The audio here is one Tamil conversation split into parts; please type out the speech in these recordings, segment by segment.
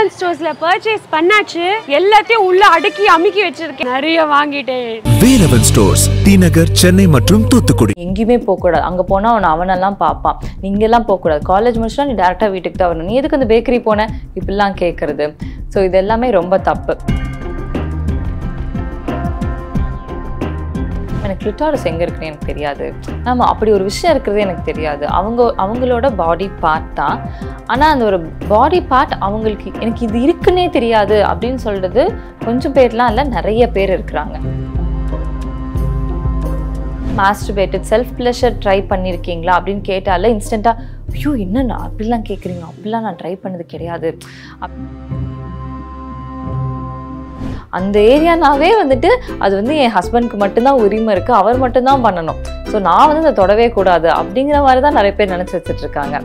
வேலவன் ஸ்டோர்ஸ்ல பர்ச்சேஸ் பண்ணாச்சு எல்லாத்தையும் உள்ள அடுக்கி அமுக்கி வச்சிருக்கேன் நிறைய வாங்கிட்டேன் வேலவன் ஸ்டோர்ஸ் டி நகர் சென்னை மற்றும் தூத்துக்குடி எங்கேயுமே போக கூடாது அங்க போனா அவனெல்லாம் பாப்பான் நீங்க எல்லாம் போக கூடாது காலேஜ் முடிச்சா நீ டைரக்டா வீட்டுக்கு தான் வரணும் நீ எதுக்கு அந்த பேக்கரி போன இப்படிலாம் கேட்கறது ஸோ இது எல்லாமே ரொம்ப தப்பு எனக்கு கிளிட்டாரிஸ் எங்கே இருக்குன்னு எனக்கு தெரியாது ஆமாம் அப்படி ஒரு விஷயம் இருக்கிறது எனக்கு தெரியாது அவங்களோட பாடி பார்ட் தான் ஆனால் அந்த ஒரு பாடி பார்ட் அவங்களுக்கு எனக்கு இது இருக்குன்னே தெரியாது அப்படின்னு சொல்கிறது கொஞ்சம் பேர்லாம் இல்லை நிறைய பேர் இருக்கிறாங்க மாஸ்டர்பேட்டட் செல்ஃப் ப்ளஷர் ட்ரை பண்ணியிருக்கீங்களா அப்படின்னு கேட்டால இன்ஸ்டண்ட்டாக ஐயோ என்னண்ணா அப்படிலாம் கேட்குறீங்க அப்படிலாம் நான் ட்ரை பண்ணது கிடையாது அந்த ஏரியானாவே வந்துட்டு அது வந்து என் ஹஸ்பண்ட்க்கு மட்டும்தான் உரிமை இருக்குது அவர் மட்டும்தான் பண்ணணும் ஸோ நான் வந்து அதை தொடவே கூடாது அப்படிங்கிற மாதிரி தான் நிறைய பேர் நினச்சி வச்சுட்டு இருக்காங்க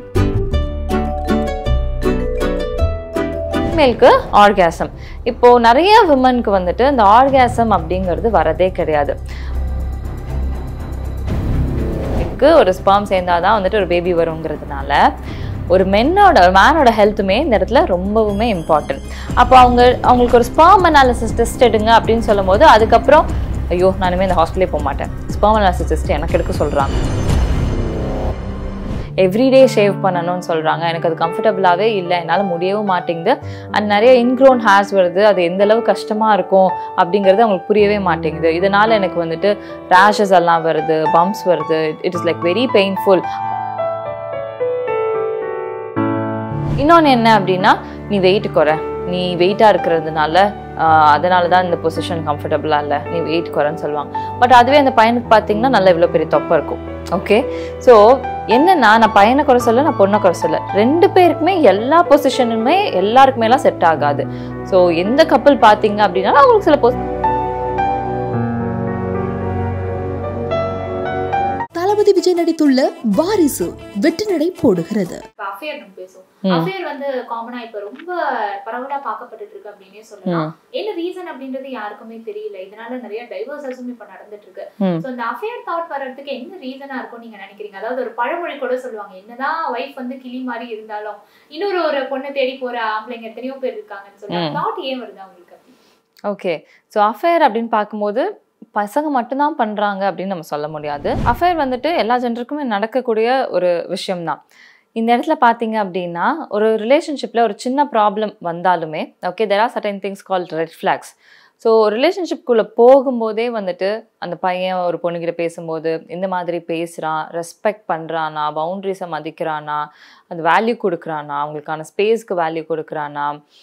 ஃபீமேலுக்கு ஆர்காசம் இப்போது நிறைய விமனுக்கு வந்துட்டு இந்த ஆர்காசம் அப்படிங்கிறது வரதே கிடையாது ஒரு ஸ்பெர்ம் சேர்ந்தாதான் வந்துட்டு ஒரு பேபி வருங்கிறதுனால ஒரு மேனோட ஹெல்த்துமே இந்த இடத்துல ரொம்பவுமே இம்பார்ட்டன்ட் அப்போ அவங்களுக்கு ஒரு ஸ்பெர்ம் அனாலிசிஸ் டெஸ்ட் எடுங்க அப்படின்னு சொல்லும் போது அதுக்கப்புறம் ஐயோ நானுமே இந்த ஹாஸ்பிட்டலே போக மாட்டேன் ஸ்பெர்ம் அனாலிசிஸ் டெஸ்ட் எனக்கு எடுக்க சொல்கிறாங்க எவ்ரிடே ஷேவ் பண்ணணும்னு சொல்கிறாங்க எனக்கு அது கம்ஃபர்டபுளாகவே இல்லை என்னால் முடியவும் மாட்டேங்குது அண்ட் நிறைய இன்க்ரோன் ஹேர்ஸ் வருது அது எந்த அளவு கஷ்டமாக இருக்கும் அப்படிங்கிறது அவங்களுக்கு புரியவே மாட்டேங்குது இதனால் எனக்கு வந்துட்டு ரேஷஸ் எல்லாம் வருது பம்ப்ஸ் வருது it is like very painful இன்னொன்று என்ன அப்படின்னா நீ வெயிட் குறை நீ வெயிட்டாக இருக்கிறதுனால அதனால தான் இந்த பொசிஷன் கம்ஃபர்டபுளாக இல்லை நீ வெயிட் குறைன்னு சொல்லுவாங்க பட் அதுவே அந்த பையனுக்கு பார்த்தீங்கன்னா நல்லா இவ்வளோ பெரிய தொப்பை இருக்கும் ஓகே ஸோ என்னன்னா நான் பையனை குறை சொல்ல நான் பொண்ணை குறை சொல்ல ரெண்டு பேருக்குமே எல்லா பொசிஷனுமே எல்லாருக்குமேலாம் செட் ஆகாது ஸோ எந்த கப்பல் பார்த்தீங்க அப்படின்னா அவங்களுக்கு சில தளபதி விஜய் நடித்துள்ள வாரிசு வெற்றி நடை போடுகிறது அஃபேர் வந்து காமனா இப்ப ரொம்ப பரவலா பார்க்கப்பட்டு இருக்கு அப்படின்னே சொல்லலாம் என்ன ரீசன் அப்படின்றது யாருக்குமே தெரியல இதனால நிறைய டைவர்சஸும் இப்ப நடந்துட்டு இருக்கு சோ இந்த அஃபேர் தாட் வர்றதுக்கு என்ன ரீசனா இருக்கும் நீங்க நினைக்கிறீங்க அதாவது ஒரு பழமொழி கூட சொல்லுவாங்க என்னதான் வைஃப் வந்து கிளி மாதிரி இருந்தாலும் இன்னொரு ஒரு பொண்ணை தேடி போற ஆம்பளைங்க எத்தனையோ பேர் இருக்காங்கன்னு சொல்லுவாங்க தாட் ஏன் வருது அவங்களுக்கு ஓகே ஸோ அஃபேர் அப்படின்னு பார்க்கும்போது பசங்க மட்டும்தான் பண்ணுறாங்க அப்படின்னு நம்ம சொல்ல முடியாது அஃபேர் வந்துட்டு எல்லா ஜெண்டருக்குமே நடக்கக்கூடிய ஒரு விஷயம்தான் இந்த இடத்துல பார்த்தீங்க அப்படின்னா ஒரு ரிலேஷன்ஷிப்பில் ஒரு சின்ன ப்ராப்ளம் வந்தாலுமே okay there are certain things called red flags so ரிலேஷன்ஷிப்குள்ளே போகும்போதே வந்துட்டு அந்த பையன் ஒரு பொண்ணுகிட்ட பேசும்போது இந்த மாதிரி பேசுகிறான் ரெஸ்பெக்ட் பண்ணுறானா பவுண்ட்ரிஸை மதிக்கிறானா அந்த வேல்யூ கொடுக்குறானா அவங்களுக்கான ஸ்பேஸ்க்கு வேல்யூ கொடுக்குறானா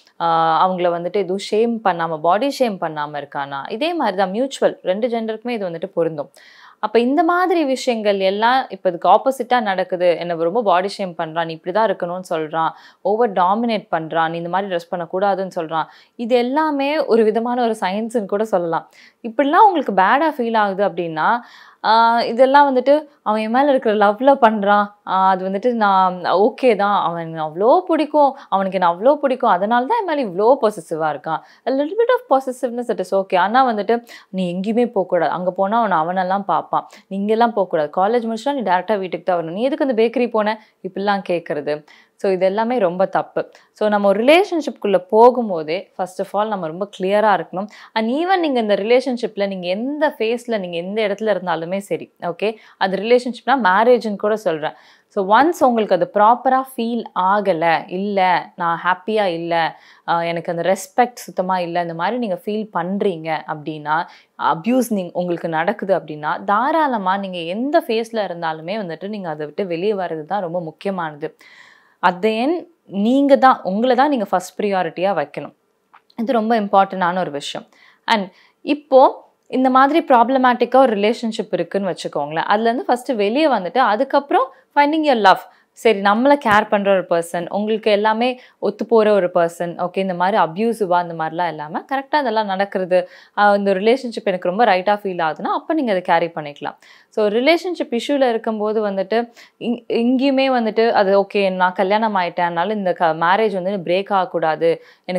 அவங்கள வந்துட்டு எதுவும் ஷேம் பண்ணாமல் பாடி ஷேம் பண்ணாமல் இருக்கானா இதே மாதிரி தான் மியூச்சுவல் ரெண்டு ஜெண்டருக்குமே இது வந்துட்டு பொருந்தும் அப்போ இந்த மாதிரி விஷயங்கள் எல்லாம் இப்போ இதுக்கு ஆப்போசிட்டாக நடக்குது என்னை ரொம்ப பாடி ஷேம் பண்ணுறான் நீ இப்படி தான் இருக்கணும்னு சொல்கிறான் ஓவர் டாமினேட் பண்ணுறான் நீ இந்த மாதிரி ட்ரெஸ் பண்ணக்கூடாதுன்னு சொல்கிறான் இது எல்லாமே ஒரு விதமான ஒரு சயின்ஸுன்னு கூட சொல்லலாம் இப்படிலாம் உங்களுக்கு பேடாக ஃபீல் ஆகுது அப்படின்னா இதெல்லாம் வந்துட்டு அவன் என் மேலே இருக்கிற லவ்வில் பண்ணுறான் அது வந்துட்டு நான் ஓகே தான் அவன் அவ்வளோ பிடிக்கும் அவனுக்கு என்ன அவ்வளோ பிடிக்கும் அதனால தான் என் மேலே இவ்வளோ பொசசிவாக இருக்கான் little bit of possessiveness it is okay ஆனால் வந்துட்டு நீ எங்கேயுமே போகக்கூடாது அங்கே போனால் அவனெல்லாம் பார்ப்பான் நீ இங்கெல்லாம் போகக்கூடாது காலேஜ் முடிச்சுனா நீ டேரெக்டாக வீட்டுக்கு தான் வரணும் நீ எதுக்கு அந்த பேக்கரி போன இப்படிலாம் கேட்குறது ஸோ இது எல்லாமே ரொம்ப தப்பு ஸோ நம்ம ஒரு ரிலேஷன்ஷிப்குள்ளே போகும்போதே ஃபர்ஸ்ட் ஆஃப் ஆல் நம்ம ரொம்ப கிளியராக இருக்கணும் அண்ட் ஈவன் நீங்கள் இந்த ரிலேஷன்ஷிப்பில் நீங்கள் எந்த ஃபேஸில் நீங்கள் எந்த இடத்துல இருந்தாலுமே சரி ஓகே அது ரிலேஷன்ஷிப்னா மேரேஜ்னு கூட சொல்கிறேன் ஸோ ஒன்ஸ் உங்களுக்கு அது ப்ராப்பராக ஃபீல் ஆகலை இல்லை நான் ஹாப்பியாக இல்லை எனக்கு அந்த ரெஸ்பெக்ட் சுத்தமாக இல்லை இந்த மாதிரி நீங்கள் ஃபீல் பண்ணுறீங்க அப்படின்னா அப்யூஸ் உங்களுக்கு நடக்குது அப்படின்னா தாராளமாக நீங்கள் எந்த ஃபேஸில் இருந்தாலுமே வந்துட்டு நீங்கள் அதை விட்டு வெளியே வர்றது தான் ரொம்ப முக்கியமானது அதேன் நீங்கள் தான் உங்களை தான் நீங்கள் ஃபஸ்ட் ப்ரியாரிட்டியாக வைக்கணும் இது ரொம்ப இம்பார்ட்டண்டான ஒரு விஷயம் அண்ட் இப்போது இந்த மாதிரி ப்ராப்ளமேட்டிக்காக ஒரு ரிலேஷன்ஷிப் இருக்குதுன்னு வச்சுக்கோங்களேன் அதுலேருந்து ஃபஸ்ட்டு வெளியே வந்துட்டு அதுக்கப்புறம் ஃபைண்டிங் யுவர் லவ் சரி நம்மளை கேர் பண்ணுற ஒரு பர்சன் உங்களுக்கு எல்லாமே ஒத்து போகிற ஒரு பர்சன் ஓகே இந்த மாதிரி அப்யூசிவாக இந்த மாதிரிலாம் இல்லாமல் கரெக்டாக அதெல்லாம் நடக்கிறது இந்த ரிலேஷன்ஷிப் எனக்கு ரொம்ப ரைட்டாக ஃபீல் ஆகுதுன்னா அப்போ நீங்கள் அதை கேரி பண்ணிக்கலாம் ஸோ ரிலேஷன்ஷிப் இஷ்யூவில் இருக்கும்போது வந்துட்டு இங்கேயுமே வந்துட்டு அது ஓகே நான் கல்யாணம் ஆகிட்டேன்னால இந்த மேரேஜ் வந்து பிரேக் ஆகக்கூடாது எனக்கு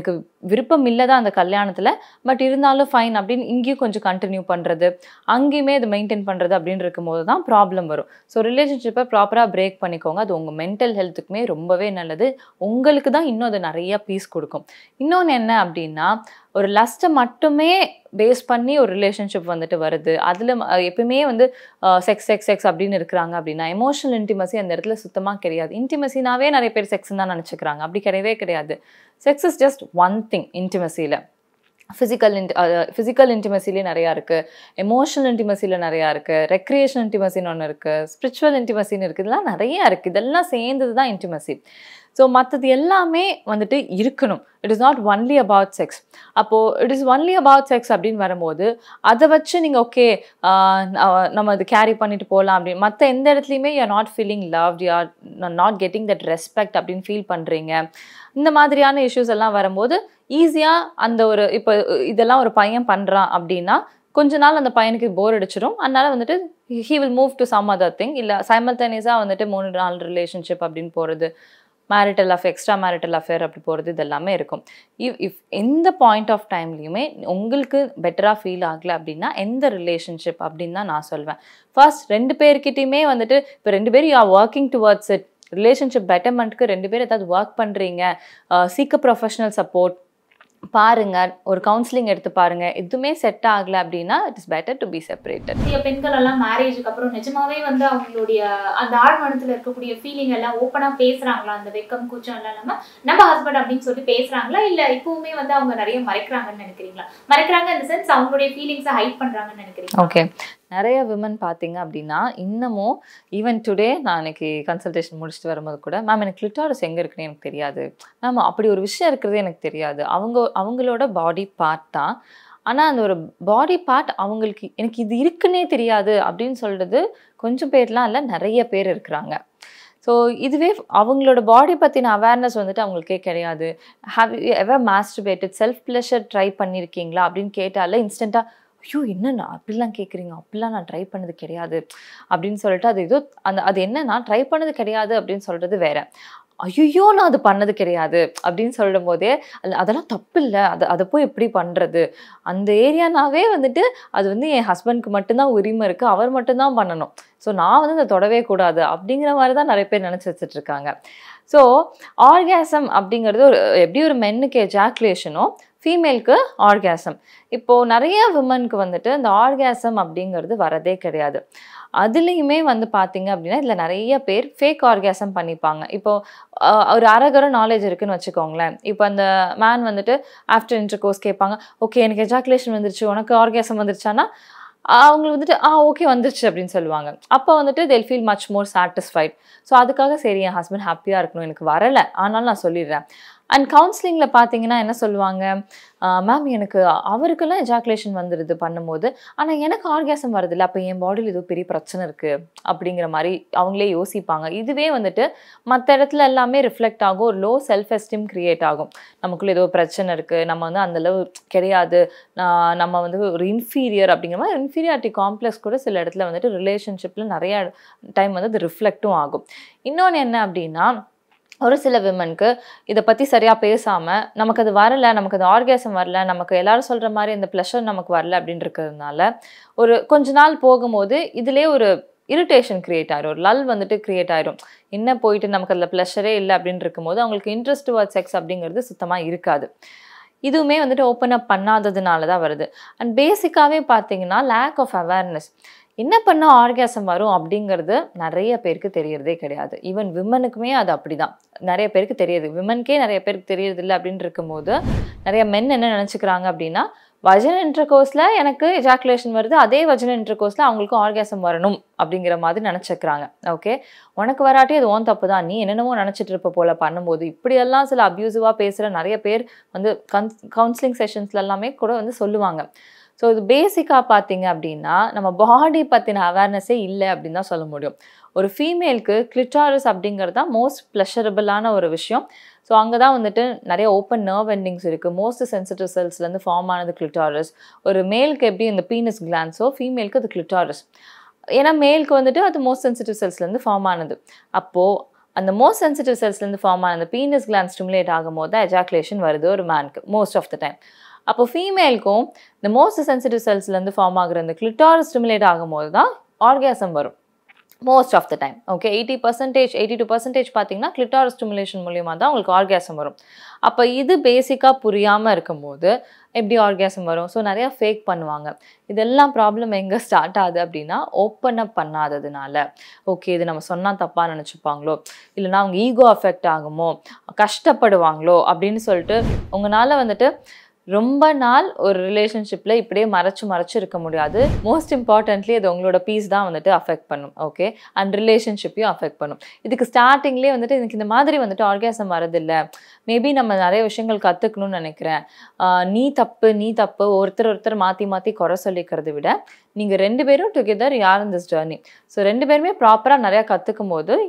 விருப்பம் இல்லை தான் அந்த கல்யாணத்தில், பட் இருந்தாலும் ஃபைன் அப்படின்னு இங்கேயும் கொஞ்சம் கண்டினியூ பண்ணுறது, அங்கேயுமே அது மெயின்டைன் பண்ணுறது அப்படின்னு இருக்கும்போது தான் ப்ராப்ளம் வரும். ஸோ ரிலேஷன்ஷிப்பை ப்ராப்பராக பிரேக் பண்ணிக்கோங்க. அது உங்கள் மென்டல் ஹெல்த்துக்குமே ரொம்பவே நல்லது. உங்களுக்கு தான் இன்னும் அது நிறைய பீஸ் கொடுக்கும். இன்னொன்று என்ன அப்படின்னா, ஒரு லஸ்ட்டை மட்டுமே பேஸ் பண்ணி ஒரு ரிலேஷன்ஷிப் வந்துட்டு வருது. அதில் எப்பவுமே வந்து செக்ஸ் செக்ஸ் செக்ஸ் அப்படின்னு இருக்கிறாங்க அப்படின்னா எமோஷனல் இன்டிமசி அந்த இடத்துல சுத்தமாக கிடையாது. இன்டிமசினாவே நிறைய பேர் செக்ஸ்ன்னு தான் நினச்சிக்கிறாங்க. அப்படி கிடையவே கிடையாது. Sex is just one thing இன்டிமசியில். ஃபிசிக்கல் இன்டிமசிலே நிறையா இருக்குது, எமோஷனல் இன்டிமசியில் நிறையா இருக்குது, ரெக்ரியேஷன் இன்டிமசின்னு ஒன்று இருக்குது, ஸ்பிரிச்சுவல் இன்டிமசின்னு இருக்குது. இதெல்லாம் நிறையா இருக்குது. இதெல்லாம் சேர்ந்தது தான் இன்டிமசி. ஸோ மற்றது எல்லாமே வந்துட்டு இருக்கணும். It is not only about sex. அப்போது it is only about sex அப்படின்னு வரும்போது அதை வச்சு நீங்கள் ஓகே நம்ம அது கேரி பண்ணிட்டு போகலாம் அப்படின்னு மற்ற எந்த இடத்துலையுமே you are not feeling loved, you are not getting that respect அப்படின்னு ஃபீல் பண்ணுறீங்க. இந்த மாதிரியான இஷ்யூஸ் எல்லாம் வரும்போது ஈஸியாக அந்த ஒரு இப்போ இதெல்லாம் ஒரு பையன் பண்ணுறான் அப்படின்னா கொஞ்ச நாள் அந்த பையனுக்கு போர் அடிச்சிடும். அதனால வந்துட்டு he will move to some other thing. இல்லை சைமல்டேனியஸாக வந்துட்டு 3 நாள் ரிலேஷன்ஷிப் அப்படின்னு போகிறது, marital affair, extra marital affair அப்படி போகிறது, இது எல்லாமே இருக்கும். இஃப் எந்த பாயிண்ட் ஆஃப் டைம்லையுமே உங்களுக்கு பெட்டராக ஃபீல் ஆகலை அப்படின்னா எந்த ரிலேஷன்ஷிப் அப்படின்னு தான் நான் சொல்வேன். ஃபர்ஸ்ட் 2 பேர்கிட்டையுமே வந்துட்டு இப்போ 2 பேரும் you are working towards it, relationship பெட்டர்மெண்ட்க்கு 2 பேர் ஏதாவது ஒர்க் பண்ணுறீங்க, சீக் ப்ரொஃபஷனல் சப்போர்ட் பாருங்க, ஒரு கவுன்சிலிங் எடுத்து பாருங்க. எதுவுமே செட் ஆகல அப்படின்னா it is better to be separated. நிறைய பெண்கள் எல்லாம் மேரேஜுக்கு அப்புறம் நிஜமாவே வந்து அவங்களுடைய அந்த ஆழ்மனத்துல இருக்கக்கூடிய ஃபீலிங் எல்லாம் ஓப்பனா பேசுறாங்களா? அந்த வெக்கம் கூச்சம் எல்லாம் நம்ம ஹஸ்பண்ட் அப்படின்னு சொல்லி பேசுறாங்களா, இல்ல இப்பவுமே வந்து அவங்க நிறைய மறைக்கிறாங்கன்னு நினைக்கிறீங்களா? மறைக்கிறாங்க இந்த சென்ஸ் அவங்களுடைய ஃபீலிங்ஸை ஹைட் பண்றாங்கன்னு நினைக்கிறீங்க? ஓகே, நிறைய விமன் பார்த்தீங்க அப்படின்னா இன்னமும் ஈவன் டுடே நான் இன்னைக்கு கன்சல்டேஷன் முடிச்சுட்டு வரும்போது கூட, மேம் எனக்கு கிளிட்டாரிஸ் எங்கே இருக்குன்னு எனக்கு தெரியாது, மேம் அப்படி ஒரு விஷயம் இருக்கிறது எனக்கு தெரியாது. அவங்களோட பாடி பார்ட் தான், ஆனால் அந்த ஒரு பாடி பார்ட் அவங்களுக்கு எனக்கு இது இருக்குன்னே தெரியாது அப்படின்னு சொல்கிறது கொஞ்சம் பேர்லாம் இல்லை, நிறைய பேர் இருக்கிறாங்க. ஸோ இதுவே அவங்களோட பாடி பற்றின அவேர்னஸ் வந்துட்டு அவங்களுக்கே கிடையாது. Have you ever masturbated, self pleasure try பண்ணியிருக்கீங்களா அப்படின்னு கேட்டால இன்ஸ்டண்ட்டாக ஐயோ என்னண்ணா அப்படிலாம் கேட்குறீங்க, அப்படிலாம் நான் ட்ரை பண்ணது கிடையாது அப்படின்னு சொல்லிட்டு அது ஏதோ அது என்னன்னா ட்ரை பண்ணது கிடையாது அப்படின்னு சொல்கிறது வேற. ஐயோ நான் அது பண்ணது கிடையாது அப்படின்னு சொல்லும் போதே அதெல்லாம் தப்பு இல்லை, அதை போய் எப்படி பண்ணுறது, அந்த ஏரியானாவே வந்துட்டு அது வந்து என் ஹஸ்பண்ட்க்கு மட்டும்தான் உரிமை இருக்குது, அவர் மட்டும்தான் பண்ணணும், ஸோ நான் வந்து அதை தொடவே கூடாது அப்படிங்கிற மாதிரி தான் நிறைய பேர் நினச்சி வச்சுட்டு இருக்காங்க. ஸோ ஆர்காசம் அப்படிங்கிறது எப்படி ஒரு மென்னுக்கு எஜாக்குலேஷனோ ஃபீமேலுக்கு ஆர்காசம். இப்போது நிறைய விமனுக்கு வந்துட்டு இந்த ஆர்காசம் அப்படிங்கிறது வரதே கிடையாது. அதுலேயுமே வந்து பார்த்தீங்க அப்படின்னா இதில் நிறைய பேர் ஃபேக் ஆர்காசம் பண்ணிப்பாங்க. இப்போது ஒரு அரகர நாலேஜ் இருக்குதுன்னு வச்சுக்கோங்களேன். இப்போ அந்த மேன் வந்துட்டு ஆஃப்டர் இன்டர்கோர்ஸ் கேட்பாங்க, ஓகே எனக்கு எஜாக்குலேஷன் வந்துருச்சு, உனக்கு ஆர்காசம் வந்துருச்சானா அவங்களுக்கு வந்துட்டு ஓகே வந்துருச்சு அப்படின்னு சொல்லுவாங்க. அப்போ வந்துட்டு they'll feel much more satisfied. So அதுக்காக சரி என் ஹஸ்பண்ட் ஹாப்பியாக இருக்கணும், எனக்கு வரலை ஆனாலும் நான் சொல்லிடுறேன். அண்ட் கவுன்சிலிங்கில் பார்த்தீங்கன்னா என்ன சொல்லுவாங்க, மேம் எனக்கு அவருக்கெல்லாம் எஜாக்குலேஷன் வந்துடுது பண்ணும்போது, ஆனால் எனக்கு ஆர்காசம் வருதில்லை, அப்போ என் பாடியில் ஏதோ பெரிய பிரச்சனை இருக்குது அப்படிங்கிற மாதிரி அவங்களே யோசிப்பாங்க. இதுவே வந்துட்டு மற்ற இடத்துல எல்லாமே ரிஃப்ளெக்ட் ஆகும், ஒரு லோ செல்ஃப் எஸ்டீம் க்ரியேட் ஆகும். நமக்குள்ளே ஏதோ பிரச்சனை இருக்குது, நம்ம வந்து அந்தளவு கிடையாது, நம்ம வந்து ஒரு இன்ஃபீரியர் அப்படிங்கிற மாதிரி இன்ஃபீரியாரிட்டி காம்ப்ளெக்ஸ் கூட சில இடத்துல வந்துட்டு ரிலேஷன்ஷிப்பில் நிறையா டைம் வந்து அது ரிஃப்ளெக்டும் ஆகும். இன்னொன்று என்ன அப்படின்னா, ஒரு சில விமனுக்கு இதை பற்றி சரியாக பேசாமல் நமக்கு அது வரலை, நமக்கு அது ஆர்காசம் வரல, நமக்கு எல்லாரும் சொல்கிற மாதிரி அந்த ப்ளஷர் நமக்கு வரல அப்படின்னு இருக்கிறதுனால ஒரு கொஞ்ச நாள் போகும்போது இதிலே ஒரு இரிட்டேஷன் க்ரியேட் ஆயிரும், ஒரு லல் வந்துட்டு க்ரியேட் ஆயிரும். என்ன போயிட்டு நமக்கு அதில் ப்ளஷரே இல்லை அப்படின்னு இருக்கும்போது அவங்களுக்கு இன்ட்ரெஸ்ட் டுவர்ட் செக்ஸ் அப்படிங்கிறது சுத்தமாக இருக்காது. இதுவுமே வந்துட்டு ஓப்பன் அப் பண்ணாததுனால தான் வருது. அண்ட் பேசிக்காகவே பார்த்தீங்கன்னா லேக் ஆஃப் அவேர்னஸ். என்ன பண்ணால் ஆர்காசம் வரும் அப்படிங்கிறது நிறைய பேருக்கு தெரியறதே கிடையாது. ஈவன் விமனுக்குமே அது அப்படி தான், நிறைய பேருக்கு தெரியுது, விமனுக்கே நிறைய பேருக்கு தெரியறதில்லை அப்படின்னு இருக்கும்போது நிறைய மென் என்ன நினச்சிக்கிறாங்க அப்படின்னா, வஜினல் இன்டர்கோர்ஸில் எனக்கு எஜாக்குலேஷன் வருது, அதே வஜினல் இன்டர்கோர்ஸில் அவங்களுக்கும் ஆர்காசம் வரணும் அப்படிங்கிற மாதிரி நினச்சிக்கிறாங்க. ஓகே, உனக்கு வராட்டி அது ஓன் தப்பு தான், நீ என்னென்னமோ நினச்சிட்டு இருப்ப போல் பண்ணும்போது இப்படியெல்லாம் சில அப்யூசிவாக பேசுகிற நிறைய பேர் வந்து கவுன்சிலிங் செஷன்ஸ்ல எல்லாமே கூட வந்து சொல்லுவாங்க. ஸோ இது பேசிக்காக பார்த்தீங்க அப்படின்னா நம்ம பாடி பற்றின அவேர்னஸே இல்லை அப்படின்னு தான் சொல்ல முடியும். ஒரு ஃபீமேலுக்கு கிளிட்டாரிஸ் அப்படிங்கிறது தான் மோஸ்ட் ப்ளஷரபிளான ஒரு விஷயம். ஸோ அங்கே தான் வந்துட்டு நிறைய ஓப்பன் நர்வ் எண்டிங்ஸ் இருக்குது. மோஸ்ட் சென்சிட்டிவ் செல்ஸ்லேருந்து ஃபார்ம் ஆனது கிளிட்டாரிஸ். ஒரு மேலுக்கு எப்படி இந்த பீனஸ் கிளான்ஸோ ஃபீமேலுக்கு அது கிளிட்டாரிஸ். ஏன்னா மேலுக்கு வந்துட்டு அது மோஸ்ட் சென்சிட்டிவ் செல்ஸ்லேருந்து ஃபார்ம் ஆனது. அப்போது அந்த மோஸ்ட் சென்சிட்டிவ் செல்ஸ்லேருந்து ஃபார்ம் ஆன அந்த பீனஸ் கிளாண்ட் ஸ்டிமுலேட் ஆகும்போது தான் எஜாக்குலேஷன் வருது ஒரு மேனுக்கு மோஸ்ட் ஆஃப் த டைம். அப்போ ஃபீமேலுக்கும் இந்த மோஸ்ட் சென்சிட்டிவ் செல்ஸ்லேருந்து ஃபார்ம் ஆகுற இந்த கிளிட்டாரிஸ் ஸ்டிமுலேட் ஆகும்போது தான் ஆர்காசம் வரும் most of the time. Okay, 82% பார்த்தீங்கன்னா கிளிட்டாரிஸ் ஸ்டிமுலேஷன் மூலியமாக தான் உங்களுக்கு ஆர்காசம் வரும். அப்போ இது பேசிக்காக புரியாமல் இருக்கும்போது எப்படி ஆர்காசம் வரும்? ஸோ நிறையா ஃபேக் பண்ணுவாங்க. இதெல்லாம் ப்ராப்ளம் எங்கே ஸ்டார்ட் ஆகுது அப்படின்னா ஓப்பன் அப் பண்ணாததுனால. ஓகே, இது நம்ம சொன்னால் தப்பாக நினச்சிப்பாங்களோ, இல்லைனா அவங்க ஈகோ அஃபெக்ட் ஆகுமோ, கஷ்டப்படுவாங்களோ அப்படின்னு சொல்லிட்டு உங்களால் வந்துட்டு ரொம்ப நாள் ஒரு ரிலேஷன்ஷிப்பில் இப்படியே மறைச்சு இருக்க முடியாது. மோஸ்ட் இம்பார்ட்டன்ட்லி அது உங்களோட பீஸ் தான் வந்துட்டு அஃபெக்ட் பண்ணும். ஓகே, அண்ட் ரிலேஷன்ஷிப்பையும் அஃபெக்ட் பண்ணும். இதுக்கு ஸ்டார்டிங்லேயே வந்துட்டு எனக்கு இந்த மாதிரி வந்துட்டு ஆர்காசம் வரதில்லை, மேபி நம்ம நிறைய விஷயங்கள் கற்றுக்கணும்னு நினைக்கிறேன், நீ தப்பு ஒருத்தர் மாற்றி குறை சொல்லிக்கிறத விட நீங்கள் 2 பேரும் டுகெதர் யார் இன் திஸ் ஜர்னி. ஸோ 2 பேருமே ப்ராப்பராக நிறையா கற்றுக்கும் போது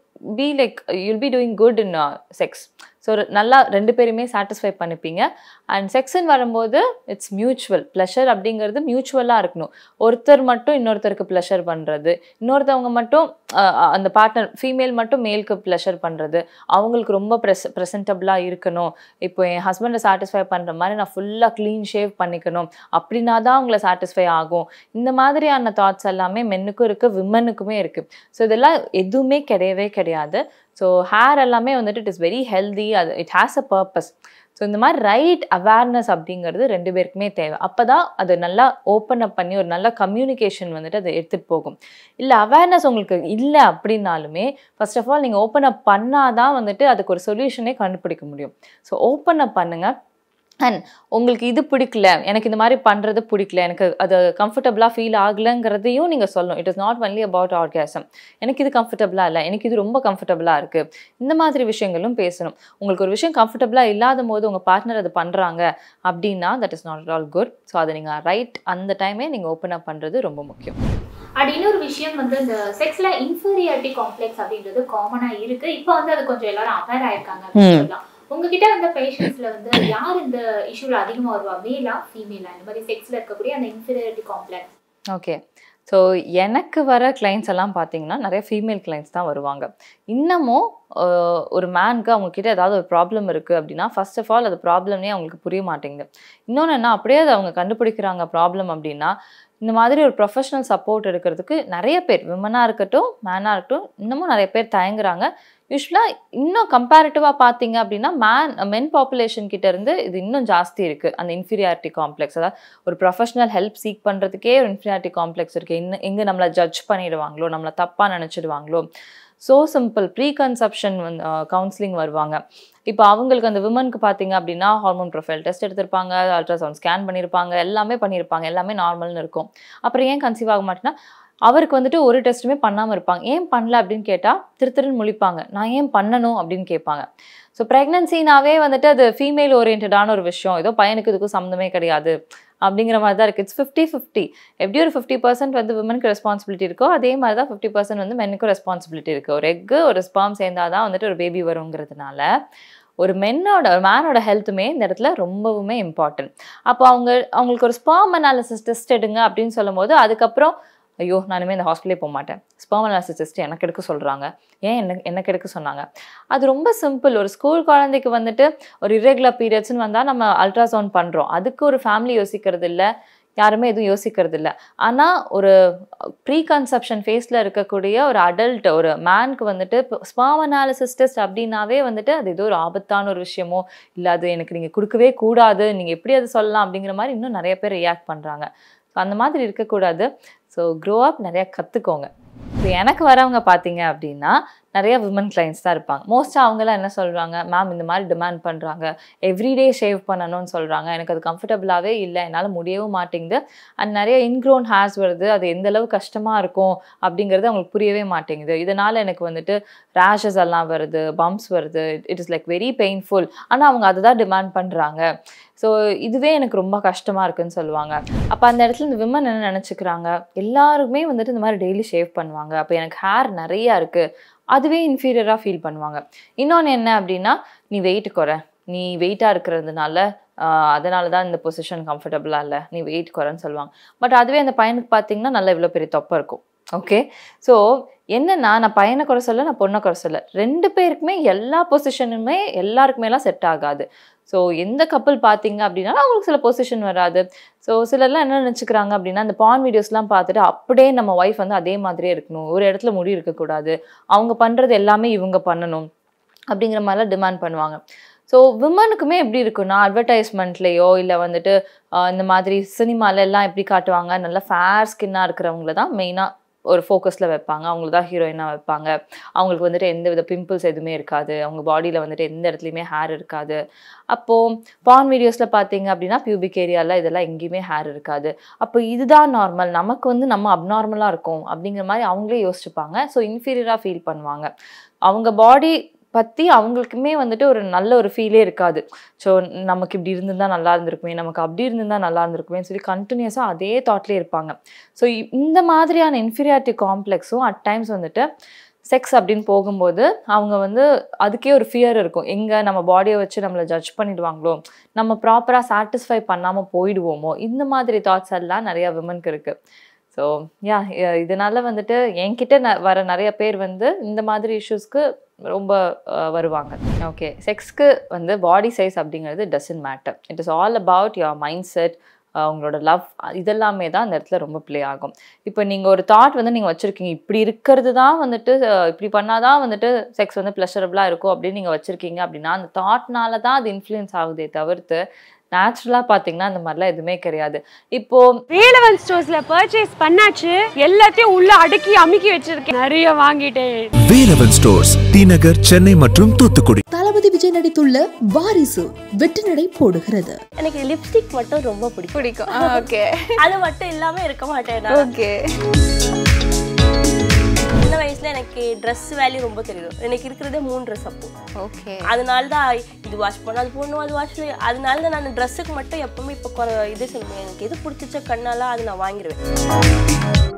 you'll be doing good in sex. So நல்லா 2 பேருமே சாட்டிஸ்ஃபை பண்ணிப்பீங்க. அண்ட் செக்ஸ்ன்னு வரும்போது இட்ஸ் மியூச்சுவல் ப்ளஷர் அப்படிங்கிறது மியூச்சுவலாக இருக்கணும். ஒருத்தர் மட்டும் இன்னொருத்தருக்கு ப்ளஷர் பண்ணுறது, இன்னொருத்தவங்க மட்டும் அந்த பார்ட்னர் ஃபீமேல் மட்டும் மேலுக்கு ப்ளஷர் பண்ணுறது, அவங்களுக்கு ரொம்ப ப்ரெசன்டபுளாக இருக்கணும், இப்போ என் ஹஸ்பண்டை சாட்டிஸ்ஃபை பண்ணுற மாதிரி நான் ஃபுல்லாக க்ளீன் ஷேவ் பண்ணிக்கணும் அப்படின்னா தான் அவங்கள சாட்டிஸ்ஃபை ஆகும். இந்த மாதிரியான தாட்ஸ் எல்லாமே மென்னுக்கும் இருக்குது, விமனுக்குமே இருக்குது. ஸோ இதெல்லாம் எதுவுமே கிடையவே கிடையாது. ஸோ ஹேர் எல்லாமே வந்துட்டு இட் இஸ் வெரி ஹெல்தி, அது it has a purpose. So இந்த மாதிரி ரைட் அவேர்னஸ் அப்படிங்கிறது 2 பேருக்குமே தேவை. அப்போ தான் அது நல்லா ஓப்பன் அப் பண்ணி ஒரு நல்ல கம்யூனிகேஷன் வந்துட்டு அதை எடுத்துகிட்டு போகும். இல்லை அவேர்னஸ் உங்களுக்கு இல்லை அப்படின்னாலுமே ஃபர்ஸ்ட் ஆஃப் ஆல் நீங்கள் ஓப்பன் அப் பண்ணாதான் வந்துட்டு அதுக்கு ஒரு சொல்யூஷனே கண்டுபிடிக்க முடியும். ஸோ ஓப்பன் அப் பண்ணுங்கள். அண்ட் உங்களுக்கு இது பிடிக்கல, எனக்கு இந்த மாதிரி பண்ணுறது பிடிக்கல, எனக்கு அது கம்ஃபர்டபுளாக ஃபீல் ஆகலைங்கிறதையும் நீங்கள் சொல்லணும். It is not only about orgasm. எனக்கு இது கம்ஃபர்டபுளாக இல்லை, எனக்கு இது ரொம்ப கம்ஃபர்டபுளாக இருக்குது, இந்த மாதிரி விஷயங்களும் பேசணும். உங்களுக்கு ஒரு விஷயம் கம்ஃபர்டபுளாக இல்லாத போது உங்கள் பார்ட்னர் அது பண்ணுறாங்க அப்படின்னா that is not at all good. So அதை நீங்கள் ரைட் அந்த டைமே நீங்கள் ஓப்பன் அப் பண்ணுறது ரொம்ப முக்கியம். அண்ட் இன்னொரு விஷயம் வந்து இந்த செக்ஸ்ல இன்ஃபீரியாரிட்டி காம்ப்ளெக்ஸ் அப்படின்றது காமனாக இருக்குது. இப்போ வந்து அது கொஞ்சம் எல்லாரும் அவேர் ஆயிருக்காங்க அப்படின்னு சொல்லலாம். உங்ககிட்ட வந்த பேஷண்ட்ஸ்ல வந்து யார் இந்த இஷ்யூல அதிகமா வருவா, மேலா ஃபீமேலா, இந்த மாதிரி செக்ஸ்ல இருக்கக்கூடிய அந்த இன்ஃபீரியாரிட்டி காம்ப்ளெக்ஸ்? ஓகே, ஸோ எனக்கு வர கிளைண்ட்ஸ் எல்லாம் பார்த்தீங்கன்னா நிறைய ஃபீமேல் கிளைண்ட்ஸ் தான் வருவாங்க. இன்னமும் ஒரு மேனுக்கு அவங்கக்கிட்ட ஏதாவது ஒரு ப்ராப்ளம் இருக்குது அப்படின்னா ஃபர்ஸ்ட் ஆஃப் ஆல் அது ப்ராப்ளம்னே அவங்களுக்கு புரிய மாட்டேங்குது. இன்னொன்று என்ன, அப்படியே அதை அவங்க கண்டுபிடிக்கிறாங்க ப்ராப்ளம் அப்படின்னா இந்த மாதிரி ஒரு ப்ரொஃபஷனல் சப்போர்ட் எடுக்கிறதுக்கு நிறைய பேர், விமனாக இருக்கட்டும் மேனாக இருக்கட்டும், இன்னமும் நிறைய பேர் தயங்குறாங்க. யூஸ்வலாக இன்னும் கம்பேரிட்டிவாக பார்த்தீங்க அப்படின்னா மென் பாப்புலேஷன் கிட்ட இருந்து இது இன்னும் ஜாஸ்தி இருக்குது அந்த இன்ஃபீரியாரிட்டி காம்ப்ளெக்ஸ். அதாவது ஒரு ப்ரொஃபஷனல் ஹெல்ப் சீக் பண்ணுறதுக்கே ஒரு இன்ஃபீரியாரிட்டி காம்ப்ளெக்ஸ் இருக்குது. எங்கே நம்மளை ஜட்ஜ் பண்ணிடுவாங்களோ, நம்மளை தப்பாக நினச்சிடுவாங்களோ. So simple, preconception counselling வருவாங்க. இப்போ அவங்களுக்கு அந்த விமனுக்கு பார்த்தீங்க அப்படின்னா ஹார்மோன் ப்ரொஃபைல் டெஸ்ட் எடுத்திருப்பாங்க, அல்ட்ராசவுண்ட் ஸ்கேன் பண்ணியிருப்பாங்க, எல்லாமே பண்ணியிருப்பாங்க, எல்லாமே நார்மல்னு இருக்கும். அப்புறம் ஏன் கன்சீவ் ஆக மாட்டேன்னா அவருக்கு வந்துட்டு ஒரு டெஸ்ட்டுமே பண்ணாமல் இருப்பாங்க. ஏன் பண்ணல அப்படின்னு கேட்டால் திருன்னு முழிப்பாங்க. நான் ஏன் பண்ணணும் அப்படின்னு கேட்பாங்க. ஸோ ப்ரெக்னன்சினாவே வந்துட்டு அது ஃபீமேல் ஓரியன்டான ஒரு விஷயம், ஏதோ பையனுக்கு இதுக்கும் சம்மந்தமே கிடையாது அப்படிங்கிற மாதிரி தான் இருக்குது. இட்ஸ் 50-50. எப்படி ஒரு 50% வந்து விமனுக்கு ரெஸ்பான்சிபிலிட்டி இருக்கோ அதே மாதிரி தான் 50% வந்து மென்னுக்கும் ரெஸ்பான்சிபிலிட்டி இருக்குது. ஒரு எக்கு ஒரு ஸ்பெர்ம் சேர்ந்தாதான் வந்துட்டு ஒரு பேபி வருங்கிறதுனால ஒரு மேனோட ஹெல்த்துமே இந்த இடத்துல ரொம்பவுமே இம்பார்ட்டன்ட். அப்போ அவங்களுக்கு ஒரு ஸ்பெர்ம் அனாலிசிஸ் டெஸ்ட் எடுங்க அப்படின்னு சொல்லும் போது அதுக்கப்புறம் ஐயோ நானுமே இந்த ஹாஸ்பிட்டலே போக மாட்டேன், ஸ்பெர்ம் அனாலிசிஸ் டெஸ்ட் எனக்கு எடுக்க சொல்கிறாங்க, ஏன் எனக்கு எடுக்க சொன்னாங்க. அது ரொம்ப சிம்பிள். ஒரு ஸ்கூல் குழந்தைக்கு வந்துட்டு ஒரு இரெகுலர் பீரியட்ஸ்ன்னு வந்தால் நம்ம அல்ட்ராசவுண்ட் பண்ணுறோம், அதுக்கு ஒரு ஃபேமிலி யோசிக்கிறது இல்லை, யாருமே எதுவும் யோசிக்கிறது இல்லை. ஆனால் ஒரு ப்ரீ கன்செப்ஷன் ஃபேஸில் இருக்கக்கூடிய ஒரு அடல்ட் ஒரு மேனுக்கு வந்துட்டு ஸ்பெர்ம் அனாலிசிஸ் டெஸ்ட் அப்படின்னாவே வந்துட்டு அது ஏதோ ஒரு ஆபத்தான ஒரு விஷயமோ, இல்லை அது எனக்கு நீங்கள் கொடுக்கவே கூடாது, நீங்கள் எப்படி அது சொல்லலாம் அப்படிங்கிற மாதிரி இன்னும் நிறைய பேர் ரியாக்ட் பண்ணுறாங்க. ஸோ அந்த மாதிரி இருக்கக்கூடாது. ஸோ க்ரோ அப், நிறையா கற்றுக்கோங்க. இப்போ எனக்கு வரவங்க பார்த்தீங்க அப்படின்னா நிறைய விமன் கிளைண்ட்ஸ் தான் இருப்பாங்க. மோஸ்ட்டாக அவங்களாம் என்ன சொல்கிறாங்க, மேம் இந்த மாதிரி டிமாண்ட் பண்ணுறாங்க, எவ்ரிடே ஷேவ் பண்ணணும்னு சொல்கிறாங்க, எனக்கு அது கம்ஃபர்டபுளாகவே இல்லை, என்னால் முடியவும் மாட்டேங்குது, அண்ட் நிறைய இன்க்ரோன் ஹேர்ஸ் வருது, அது எந்தளவு கஷ்டமாக இருக்கும் அப்படிங்கிறது அவங்களுக்கு புரியவே மாட்டேங்குது, இதனால் எனக்கு வந்துட்டு ரேஷஸ் எல்லாம் வருது, பம்ப்ஸ் வருது, it is like very painful, ஆனால் அவங்க அதை தான் டிமாண்ட் பண்ணுறாங்க. ஸோ இதுவே எனக்கு ரொம்ப கஷ்டமாக இருக்குதுன்னு சொல்லுவாங்க. அப்போ அந்த இடத்துல இந்த விமன் என்ன நினச்சிக்கிறாங்க, எல்லாருமே வந்துட்டு இந்த மாதிரி டெய்லி ஷேவ் பண்ணுவாங்க, அப்போ எனக்கு ஹேர் நிறையா இருக்குது, அதுவே இன்ஃபீரியராக ஃபீல் பண்ணுவாங்க. இன்னொன்று என்ன அப்படின்னா, நீ வெயிட் குறை, நீ வெயிட்டாக இருக்கிறதுனால அதனால தான் இந்த பொசிஷன் கம்ஃபர்டபுளாக இல்லை, நீ வெயிட் குறைன்னு சொல்லுவாங்க. பட் அதுவே அந்த பையனுக்கு பார்த்தீங்கன்னா நல்லா இவ்வளோ பெரிய தொப்பை இருக்கும், ஓகே. ஸோ என்னன்னா, நான் பையனை குறை சொல்ல, நான் பொண்ணை குறை சொல்ல. 2 பேருக்குமே எல்லா பொசிஷனுமே எல்லாருக்குமேலாம் செட் ஆகாது. ஸோ எந்த கப்பல் பார்த்தீங்க அப்படின்னா அவங்களுக்கு சில பொசிஷன் வராது. ஸோ சிலர்லாம் என்ன நினச்சிக்கிறாங்க அப்படின்னா, அந்த பான் வீடியோஸ்லாம் பார்த்துட்டு அப்படியே நம்ம ஒய்ஃப் வந்து அதே மாதிரியே இருக்கணும், ஒரு இடத்துல முடி இருக்கக்கூடாது, அவங்க பண்ணுறது எல்லாமே இவங்க பண்ணணும் அப்படிங்கிற மாதிரிலாம் டிமாண்ட் பண்ணுவாங்க. ஸோ விமனுக்குமே எப்படி இருக்குன்னா, அட்வர்டைஸ்மெண்ட்லேயோ இல்லை வந்துட்டு இந்த மாதிரி சினிமால எல்லாம் எப்படி காட்டுவாங்க, நல்லா ஃபேர் ஸ்கின்னாக இருக்கிறவங்கள தான் மெயினாக ஒரு ஃபோக்கஸில் வைப்பாங்க, அவங்களுக்கு தான் ஹீரோயினாக வைப்பாங்க. அவங்களுக்கு வந்துட்டு எந்த வித பிம்பிள்ஸ் எதுவுமே இருக்காது, அவங்க பாடியில் வந்துட்டு எந்த இடத்துலையுமே ஹேர் இருக்காது. அப்போது பான் வீடியோஸில் பார்த்தீங்க அப்படின்னா பியூபிக் ஏரியாவில் இதெல்லாம் எங்கேயுமே ஹேர் இருக்காது. அப்போ இதுதான் நார்மல், நமக்கு வந்து நம்ம அப்நார்மலாக இருக்கும் அப்படிங்கிற மாதிரி அவங்களே யோசிச்சுப்பாங்க. ஸோ இன்ஃபீரியராக ஃபீல் பண்ணுவாங்க. அவங்க பாடி பற்றி அவங்களுக்குமே வந்துட்டு ஒரு நல்ல ஒரு ஃபீலே இருக்காது. ஸோ நமக்கு இப்படி இருந்திருந்தா நல்லா இருந்திருக்குமே, நமக்கு அப்படி இருந்திருந்தா நல்லா இருந்திருக்குமேன்னு சொல்லி கண்டினியூஸாக அதே தாட்லேயே இருப்பாங்க. ஸோ இந்த மாதிரியான இன்ஃபீரியாரிட்டி காம்ப்ளெக்ஸும் அட் டைம்ஸ் வந்துட்டு செக்ஸ் அப்படின்னு போகும்போது அவங்க வந்து அதுக்கே ஒரு ஃபியர் இருக்கும். எங்கே நம்ம பாடியை வச்சு நம்மளை ஜட்ஜ் பண்ணிடுவாங்களோ, நம்ம ப்ராப்பராக சாட்டிஸ்ஃபை பண்ணாமல் போயிடுவோமோ, இந்த மாதிரி தாட்ஸ் எல்லாம் நிறையா விமனுக்கு இருக்குது. ஸோ இதனால வந்துட்டு என்கிட்ட வர நிறைய பேர் வந்து இந்த மாதிரி இஷ்யூஸ்க்கு ரொம்ப வருவாங்க. ஓகே, செக்ஸ்க்கு வந்து பாடி சைஸ் அப்படிங்கிறது doesn't matter. It is all about your mindset, உங்களோட லவ், இதெல்லாமே தான் அந்த இடத்துல ரொம்ப ப்ளே ஆகும். இப்போ நீங்கள் ஒரு தாட் வந்து நீங்கள் வச்சுருக்கீங்க, இப்படி இருக்கிறது தான் வந்துட்டு இப்படி பண்ணாதான் வந்துட்டு செக்ஸ் வந்து ப்ளஷரபுளாக இருக்கும் அப்படின்னு நீங்கள் வச்சுருக்கீங்க அப்படின்னா, அந்த தாட்னால தான் அது இன்ஃப்ளூயன்ஸ் ஆகுதே தவிர்த்து நேச்சுரலாக பார்த்தீங்கன்னா அந்த மாதிரிலாம் எதுவுமே கிடையாது. இப்போ வேலவன் ஸ்டோர்ஸ்ல பர்ச்சேஸ் பண்ணாச்சு, எல்லாத்தையும் உள்ள அடுக்கி அமுக்கி வச்சிருக்கேன், நிறைய வாங்கிட்டேன். வேலவன் ஸ்டோர்ஸ், டி நகர், சென்னை மற்றும் தூத்துக்குடி. தளபதி விஜய் நடித்துள்ள வாரிசு வெற்றி நடை போடுகிறது. எனக்கு லிப்ஸ்டிக் மட்டும் ரொம்ப பிடிக்கும். ஓகே, அது மட்டும் இல்லாம இருக்க மாட்டேன். ஓகே, சின்ன வயசுல எனக்கு ட்ரெஸ் வேல்யூ ரொம்ப தெரியும். எனக்கு இருக்கிறதே 3 ட்ரெஸ் அப்போ. ஓகே, அதனால தான் இது வாஷ் பண்ண, அது போடணும், அது வாஷ், அதனால தான் நான் ட்ரெஸ்ஸுக்கு மட்டும் எப்பவுமே இப்போ இதே சொல்லுவேன், எனக்கு எது பிடிச்சிச்ச கண்ணால அது நான் வாங்கிடுவேன்.